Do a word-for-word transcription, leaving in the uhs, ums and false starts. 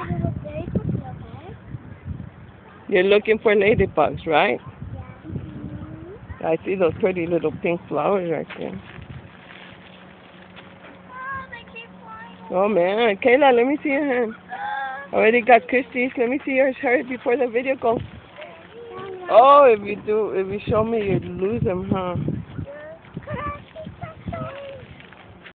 You're looking for ladybugs, right? Yeah. I see those pretty little pink flowers right there. Oh, they keep flying. Oh man, Kaylah, let me see your hand. Already got Christy's. Let me see yours. Hurry before the video goes. Oh, if you do, if you show me, you lose them, huh?